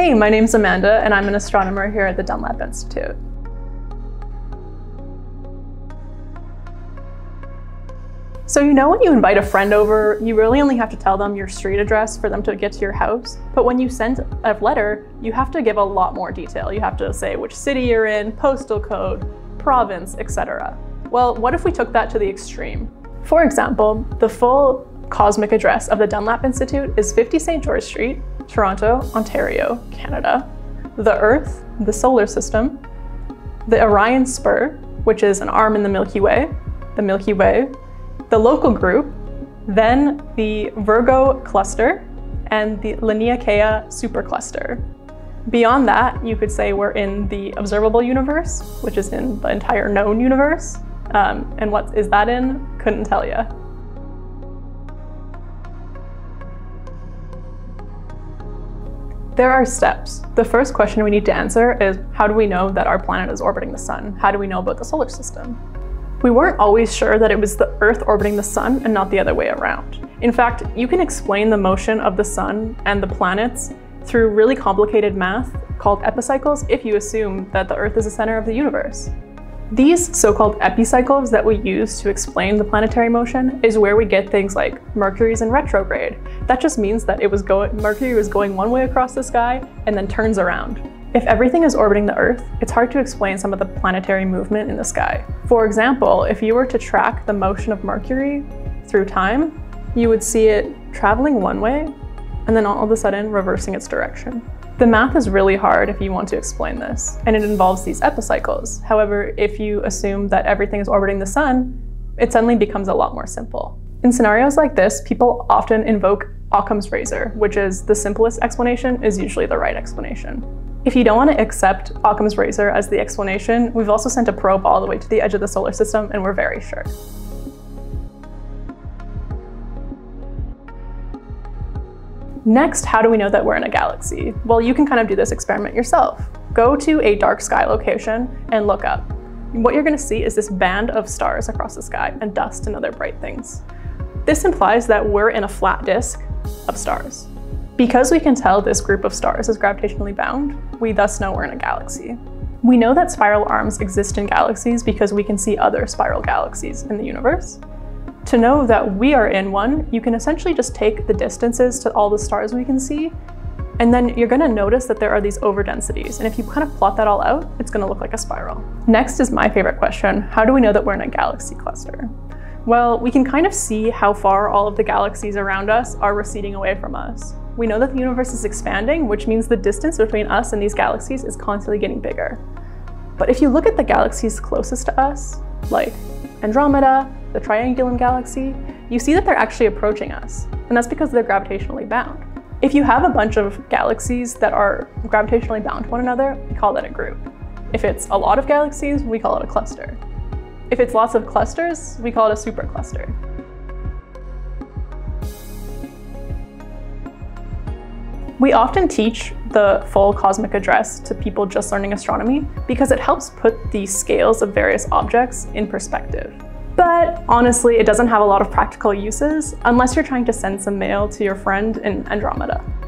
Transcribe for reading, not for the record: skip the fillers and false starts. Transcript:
Hey, my name's Amanda, and I'm an astronomer here at the Dunlap Institute. So you know when you invite a friend over, you really only have to tell them your street address for them to get to your house. But when you send a letter, you have to give a lot more detail. You have to say which city you're in, postal code, province, etc. Well, what if we took that to the extreme? For example, the full cosmic address of the Dunlap Institute is 50 St. George Street, Toronto, Ontario, Canada. The Earth, the solar system, the Orion Spur, which is an arm in the Milky Way, the local group, then the Virgo cluster, and the Laniakea supercluster. Beyond that, you could say we're in the observable universe, which is in the entire known universe. And what is that in? Couldn't tell you. There are steps. The first question we need to answer is, how do we know that our planet is orbiting the sun? How do we know about the solar system? We weren't always sure that it was the Earth orbiting the sun and not the other way around. In fact, you can explain the motion of the sun and the planets through really complicated math called epicycles if you assume that the Earth is the center of the universe. These so-called epicycles that we use to explain the planetary motion is where we get things like Mercury's in retrograde. That just means that Mercury was going one way across the sky and then turns around. If everything is orbiting the Earth, it's hard to explain some of the planetary movement in the sky. For example, if you were to track the motion of Mercury through time, you would see it traveling one way and then all of a sudden reversing its direction. The math is really hard if you want to explain this, and it involves these epicycles. However, if you assume that everything is orbiting the sun, it suddenly becomes a lot more simple. In scenarios like this, people often invoke Occam's razor, which is the simplest explanation is usually the right explanation. If you don't want to accept Occam's razor as the explanation, we've also sent a probe all the way to the edge of the solar system, and we're very sure. Next, how do we know that we're in a galaxy? Well, you can kind of do this experiment yourself. Go to a dark sky location and look up. What you're going to see is this band of stars across the sky and dust and other bright things. This implies that we're in a flat disk of stars. Because we can tell this group of stars is gravitationally bound, we thus know we're in a galaxy. We know that spiral arms exist in galaxies because we can see other spiral galaxies in the universe. To know that we are in one, you can essentially just take the distances to all the stars we can see, and then you're going to notice that there are these overdensities. And if you kind of plot that all out, it's going to look like a spiral. Next is my favorite question. How do we know that we're in a galaxy cluster? Well, we can kind of see how far all of the galaxies around us are receding away from us. We know that the universe is expanding, which means the distance between us and these galaxies is constantly getting bigger. But if you look at the galaxies closest to us, like Andromeda, the Triangulum galaxy, you see that they're actually approaching us, and that's because they're gravitationally bound. If you have a bunch of galaxies that are gravitationally bound to one another, we call that a group. If it's a lot of galaxies, we call it a cluster. If it's lots of clusters, we call it a supercluster. We often teach the full cosmic address to people just learning astronomy because it helps put the scales of various objects in perspective. But honestly, it doesn't have a lot of practical uses unless you're trying to send some mail to your friend in Andromeda.